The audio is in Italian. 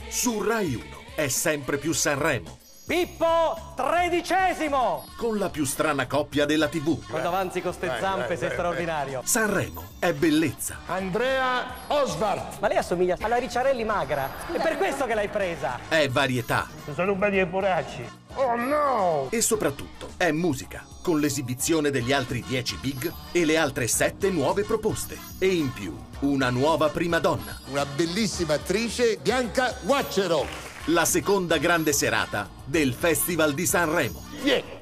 Su Rai 1 è sempre più Sanremo. Pippo, 13°! Con la più strana coppia della TV. Quando avanzi con ste zampe sei straordinario. Sanremo è bellezza. Andrea Osvald. Ma lei assomiglia alla Ricciarelli magra. È per questo che l'hai presa. È varietà. Sono un belli poracci. Oh no! E soprattutto è musica, con l'esibizione degli altri 10 big e le altre 7 nuove proposte. E in più, una nuova prima donna. Una bellissima attrice, Bianca Guaccero. La seconda grande serata del Festival di Sanremo. Yeah.